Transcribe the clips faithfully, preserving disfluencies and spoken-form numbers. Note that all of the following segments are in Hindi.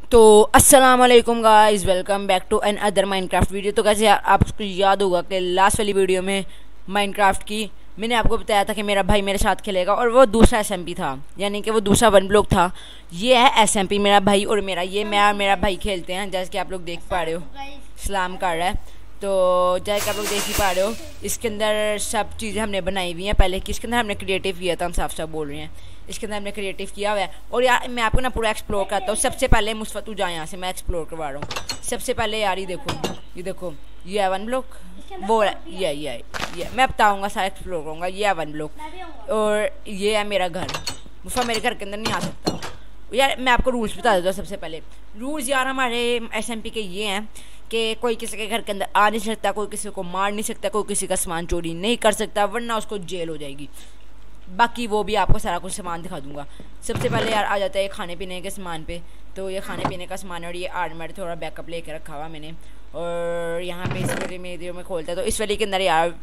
तो अस्सलाम वालेकुम guys, welcome back to another Minecraft video. तो कैसे यार आपको याद होगा कि लास्ट वाली वीडियो में माइनक्राफ्ट की मैंने आपको बताया था कि मेरा भाई मेरे साथ खेलेगा और वो दूसरा एसएमपी था, यानी कि वो दूसरा वन ब्लॉक था। ये है एसएमपी मेरा भाई और मेरा, ये मैं और मेरा भाई खेलते हैं। जैसे कि आप लोग देख पा रहे हो सलाम कर रहा है, तो जैसे कि आप लोग देख ही पा रहे हो इसके अंदर सब चीज़ें हमने बनाई हुई हैं पहले कि इसके अंदर हमने क्रिएटिव किया था। हम साफ साफ बोल रहे हैं, इसके अंदर हमने क्रिएटिव किया हुआ है। और यार मैं आपको ना पूरा एक्सप्लोर करता हूँ। सबसे पहले मुस्तफा तू जा यहाँ से, मैं एक्सप्लोर करवा रहा हूँ। सबसे पहले यार ये देखो, ये देखो, ये है वन ब्लॉक, वो ये ये ये मैं बताऊँगा, सारा एक्सप्लोर करूँगा। ये है वन ब्लॉक और ये है मेरा घर। मुस्तफा मेरे घर के अंदर नहीं आ सकता यार। मैं आपको रूल्स बता देता हूँ। सबसे पहले रूल्स यार हमारे एसएमपी के ये हैं कि कोई किसी के घर के अंदर आ नहीं सकता, कोई किसी को मार नहीं सकता, कोई किसी का सामान चोरी नहीं कर सकता, वरना उसको जेल हो जाएगी। बाकी वो भी आपको सारा कुछ सामान दिखा दूंगा। सबसे पहले यार आ जाता है खाने पीने के सामान पे। तो ये खाने पीने का सामान और ये आर्मर थोड़ा बैकअप लेके रखा हुआ मैंने। और यहाँ पे इस वाली में में खोलता है तो इस वाली के अंदर यार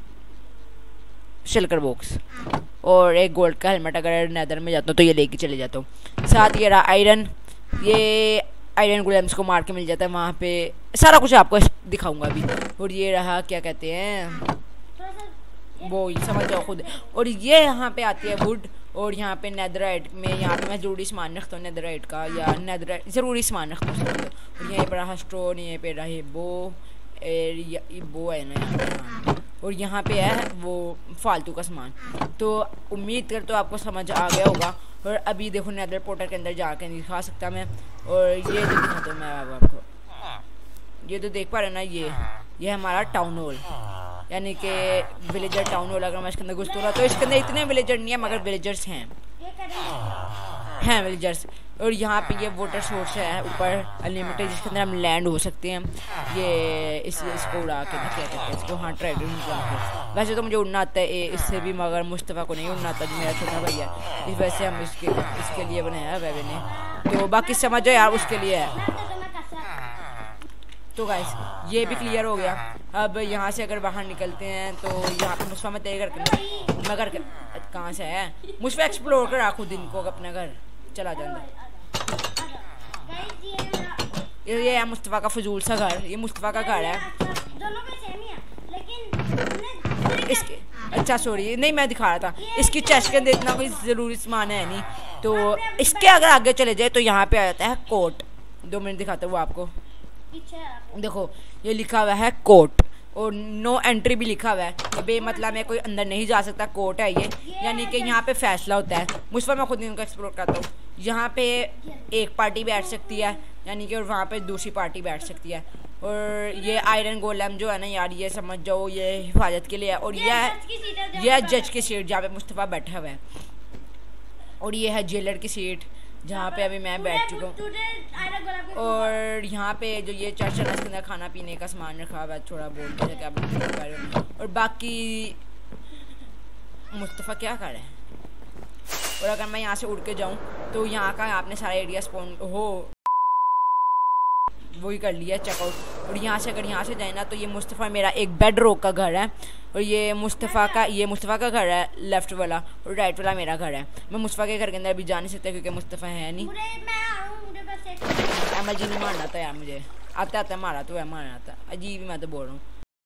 शिल्कर बॉक्स और एक गोल्ड का हेलमेट, अगर नदर में जाता हूँ तो ये लेके चले जाता हूँ। साथ ये रहा आयरन, ये आयरन गुलेम्स को मार के मिल जाता है वहाँ पे। सारा कुछ आपको दिखाऊंगा अभी। और ये रहा क्या कहते हैं वो, समझ जाओ खुद। और ये यहाँ पे आती है वुड, और यहाँ पे नेदराइट में यहाँ पे मैं ज़रूरी सामान रखता हूँ नेदराइट का, या नेदराइट ज़रूरी सामान रखता हूँ। और यहाँ पे रहा स्टोन, यहाँ पे रहे बो, ये बो है ना यहाँ, और यहाँ पे है वो फालतू का सामान। तो उम्मीद कर तो आपको समझ आ गया होगा। और अभी देखो नेदर पोर्टल के अंदर जाके नहीं दिखा सकता मैं। और ये जो दिखाता हूँ मैं आपको, ये तो देख पा रहे ना, ये ये हमारा टाउन हॉल, यानी कि विलेजर टाउन हॉल। अगर मैं इसके अंदर घुस तो रहा तो इसके अंदर इतने विलेजर नहीं है, मगर विलेजर्स हैं हैं विलेजर्स। और यहाँ पे ये वाटर सोर्स है ऊपर अनलिमिटेड, जिसके अंदर हम लैंड हो सकते हैं। ये इस इसको उड़ा के क्या कहते हैं इसको, हाँ ट्राइडर उड़ा के। वैसे तो मुझे उड़ना आता है इससे भी, मगर मुस्तफ़ा को नहीं उड़ना आता जो मेरा छोटा भैया है। इस वजह से हम इसके इसके लिए बनाया है वेबे ने। तो बाकी समझ जाओ यार उसके लिए है। तो गाइस ये भी क्लियर हो गया। अब यहाँ से अगर बाहर निकलते हैं तो यहाँ पे मुस्तफा मैं तेरे घर मैं घर कहाँ से है, मुझ एक्सप्लोर कर रखूँ दिन को अपना घर चला जा अंदर। ये ये है मुस्तफा का फजूल सा घर, ये मुस्तफा का घर है। इसके अच्छा सॉरी नहीं मैं दिखा रहा था, इसकी चेस्ट के अंदर इतना कोई ज़रूरी सामान है नहीं। तो इसके अगर आगे चले जाए तो यहाँ पे आ जाता है कोर्ट। दो मिनट दिखाता हूँ आपको। देखो ये लिखा हुआ है कोर्ट, और नो एंट्री भी लिखा हुआ है। ये बेमतलब में कोई अंदर नहीं जा सकता। कोर्ट है ये, यानी कि यहाँ पे फैसला होता है। मुझे मैं खुद इनको एक्सप्लोर करता हूँ। यहाँ पे एक पार्टी बैठ सकती है, यानी कि और वहाँ पे दूसरी पार्टी बैठ सकती है। और ये आयरन गोलम जो है ना यार, ये समझ जाओ ये हिफाजत के लिए है। और ये है ये जज की सीट जहाँ पे मुस्तफ़ा बैठा हुआ है। और ये है जेलर की सीट जहाँ पे अभी मैं बैठ चुका हूँ। और यहाँ पे जो ये चर्च है इसके अंदर खाना पीने का सामान रखा हुआ है, थोड़ा बोल के क्या बोल पा रहे हो। और बाकी मुस्तफ़ा क्या कर रहे हैं। और अगर मैं यहाँ से उड़ के जाऊँ तो यहाँ का आपने सारा एरिया स्पॉन हो वही कर लिया चेकआउट। और यहाँ से अगर यहाँ से जाए ना तो ये मुस्तफ़ा मेरा एक बेड रॉक का घर है। और ये मुस्तफ़ा का ये मुस्तफ़ा का घर है लेफ्ट वाला, और राइट वाला मेरा घर है। मैं मुस्तफ़ा के घर के अंदर भी जा नहीं सकता क्योंकि मुस्तफ़ा है नहीं। एमएल जी नहीं मारना था यार, मुझे आता आता मारा तो है, मारना था अजीब ही, मैं तो बोल रहा हूँ।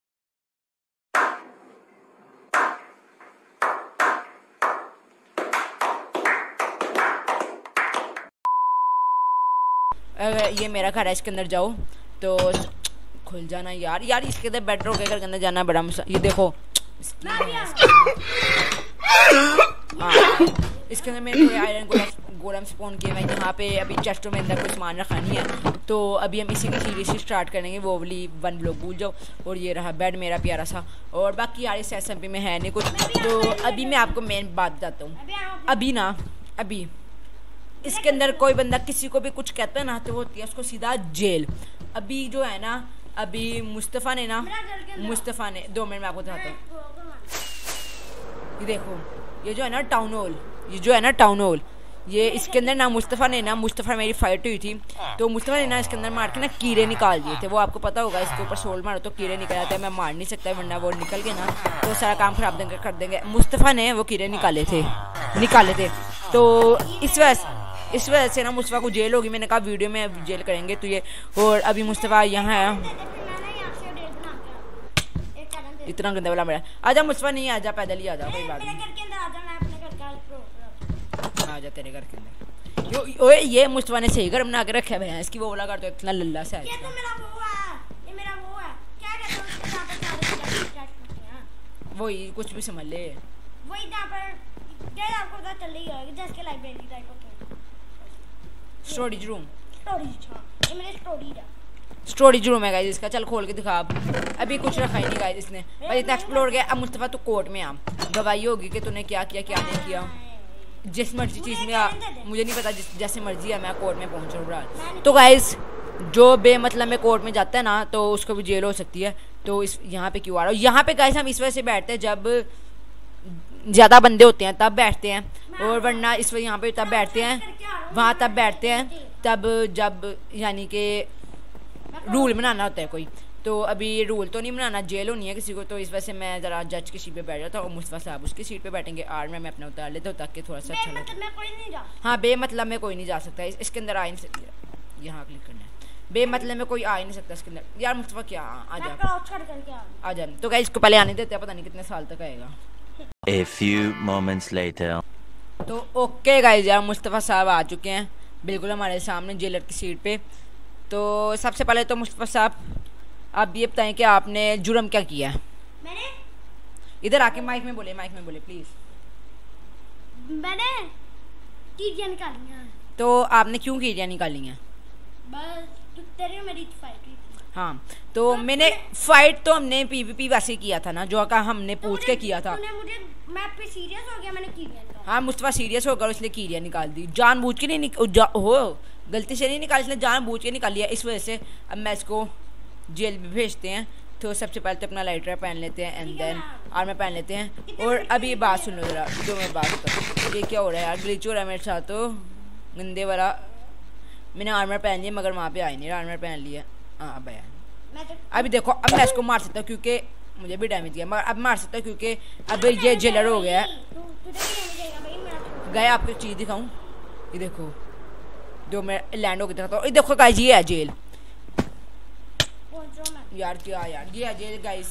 अगर ये मेरा घर है, इसके अंदर जाओ तो खुल जाना यार। यार इसके अंदर बेड रॉक के घर के अंदर जाना बड़ा मुश्किल। ये देखो हाँ, इसके अंदर मैंने कोई आयरन गोलम गोलम स्पॉन किए। मैं यहाँ पे अभी चेस्टों में अंदर कुछ सामान रखा नहीं है, तो अभी हम इसी की सीरीज से स्टार्ट करेंगे। वो वाली वन ब्लॉक भूल जाओ। और ये रहा बेड मेरा प्यारा सा। और बाकी यार इस एसएमपी में है नहीं कुछ। तो अभी मैं आपको मेन बात बताता हूँ। अभी ना अभी इसके अंदर कोई बंदा किसी को भी कुछ कहता है ना तो वो होती है उसको सीधा जेल। अभी जो है ना, अभी मुस्तफ़ा ने ना मुस्तफ़ा ने दो मिनट में आपको बताता हूँ। ये देखो ये जो है ना टाउन हॉल, ये जो है ना टाउन हॉल, ये इसके अंदर ना मुस्तफ़ा ने ना मुस्तफ़ा मेरी फाइट हुई थी तो मुस्तफ़ा ने ना इसके अंदर मार के ना कीड़े निकाल दिए थे। वो आपको पता होगा, इसके ऊपर सोल मारो तो कीड़े निकल जाते हैं। मैं मार नहीं सकता वरना वो निकल के ना तो सारा काम खराब देंगे कर देंगे। मुस्तफ़ा ने वो कीड़े निकाले थे निकाले थे तो इस वजह इस वजह से ना मुस्तफ़ा को जेल होगी। मैंने कहा वीडियो में जेल करेंगे तो ये। और अभी मुस्तफ़ा यहाँ है, इतना गंदा वाला मेरा। आजा मुस्तफ़ा, नहीं आजा, पैदल ही आजा, कोई बात नहीं। आजा तेरे घर के अंदर। यो ओए ये मुस्तफ़ा ने सही घर बना के रखा है इसकी, वो वाला कर तो इतना लल्ला सा है। ये तो मेरा वो है, ये मेरा वो है, क्या कहते हैं उसके यहाँ पर सारे वही कुछ भी समझ ले, वही जहाँ पर क्या आपको पता चल ही गया जैसे के लाइब्रेरी टाइप होता है। स्टोरेज रूम, स्टोरेज, हां ये मेरे स्टोरेज है, स्टोरेज रूम है गाइस इसका। चल खोल के दिखा। अब अभी कुछ रखा ही नहीं गाइस इसने, बस इतना एक्सप्लोर किया। अब मुस्तफ़ा तो कोर्ट में आ, गवाही होगी कि तूने क्या किया क्या नहीं किया। जिस मर्जी चीज़ में आ, मुझे नहीं पता, जिस जैसे मर्जी है मैं कोर्ट में पहुंच रहा हूँ। तो गाइस जो बेमतलब में कोर्ट में जाता है ना तो उसको भी जेल हो सकती है। तो इस यहाँ पे क्यों आ रहा हूँ, यहाँ पे गाइस हम इस वजह से बैठते हैं जब ज़्यादा बंदे होते हैं तब बैठते हैं, और वरना इस वजह यहाँ पे तब बैठते हैं, वहाँ तब बैठते हैं तब जब यानी कि रूल बनाना होता है कोई। तो अभी रूल तो नहीं बनाना, जेल होनी है किसी को, तो इस वजह से मैं ज़रा जज की सीट पे बैठ जाता हूँ और मुस्तफ़ा साहब उसकी सीट पे बैठेंगे। आर में मैं अपना उतार लेता हूँ ताकि थोड़ा सा अच्छा लगे। हाँ बेमतलब में कोई नहीं जा सकता, इस, इसके अंदर आ ही नहीं सकता। यहाँ क्लिक करना है, बेमतलब में कोई आ ही नहीं सकता इसके अंदर। यार मुस्तफ़ा क्या आ जा आ जा। तो क्या इसको पहले आने देते हैं, पता नहीं कितने साल तक आएगा। A few moments later. तो ओके गाइस यार मुस्तफ़ा साहब आ चुके हैं बिल्कुल हमारे सामने जेलर की सीट पे। तो सबसे पहले तो मुस्तफ़ा साहब आप ये बताएं कि आपने जुर्म क्या किया है। मैंने इधर आके माइक में बोले, माइक में बोले प्लीज। मैंने कीड़ियाँ निकाली हैं। तो आपने क्यों कीड़ियाँ निकाली हैं? बस तो तेरे मेरी फाइट हुई थी। हाँ तो, तो मैंने फाइट तो हमने पीवीपी वैसे किया था ना, जो का हमने तो पूछ के किया था। मुझे मैं पे सीरियस हो गया, मैंने कीड़ियाँ निकाली। हाँ मुस्तफ़ा सीरियस होकर इसलिए कीड़ियाँ निकाल दी, जानबूझ के नहीं निक, हो गलती से नहीं निकाली, इसने जानबूझ के निकाल लिया। इस वजह से अब मैं इसको जेल में भेजते हैं। तो सबसे पहले तो अपना लाइटर पहन लेते हैं एंड देन आर्मर पहन लेते हैं। और अभी ये बात सुन लो जरा, जो मैं बात करूँ, ये क्या हो रहा है यार, ग्लिच हो रहा है मेरे साथ तो गंदे वाला। मैंने आर्मर पहन लिया मगर वहाँ पे आई नहीं, आर्मर पहन लिया। हाँ अब आया। अभी देखो अब मैं इसको मार सकता हूँ क्योंकि मुझे भी डैमेज किया, मगर अब मार सकता हूँ क्योंकि अब ये जेलर हो गया है। गए आपको चीज़ दिखाऊँ, ये देखो जो मैं लैंड हो गया था। ये देखो गाइस ये है जेल यार, क्या यार ये है जेल गाइस।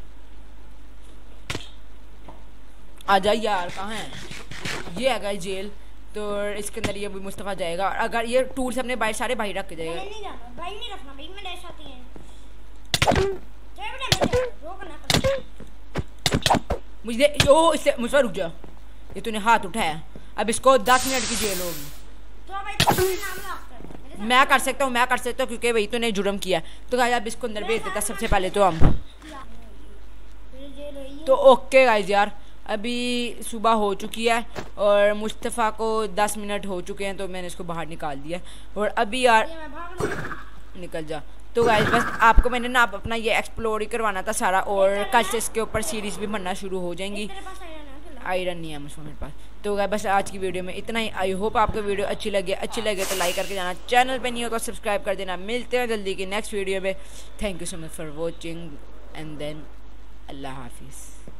आ जाइए यार, कहाँ है ये है गाइस जेल। तो इसके अंदर ये भी मुस्तफ़ा जाएगा, और अगर ये टूल्स अपने भाई सारे भाई रख के जाएगा। नहीं जाना भाई, नहीं रखना भाई, मैं ऐसा आती है मुझे ओ इससे मुझे रुक जा, ये तूने हाथ उठाया, अब इसको दस मिनट की जेल होगी। तो भाई नाम मैं कर सकता हूँ, मैं कर सकता हूँ क्योंकि वही तूने जुर्म किया। तो गाइस अब इसको अंदर भेज देता सबसे पहले तो हम। तो ओके गाइस यार अभी सुबह हो चुकी है और मुस्तफ़ा को दस मिनट हो चुके हैं, तो मैंने इसको बाहर निकाल दिया। और अभी यार निकल जा। तो गाइस बस आपको मैंने ना अपना ये एक्सप्लोर ही करवाना था सारा, और कल से इसके ऊपर सीरीज़ भी बनना शुरू हो जाएंगी। आयरन नहीं है मुझको मेरे पास। तो गाइस बस आज की वीडियो में इतना ही। आई होप आपको वीडियो अच्छी लगे, अच्छी लगे तो लाइक करके जाना, चैनल पे नहीं हो तो सब्सक्राइब कर देना। मिलते हैं जल्दी की नेक्स्ट वीडियो में। Thank you so much for watching and then Allah हाफिज़।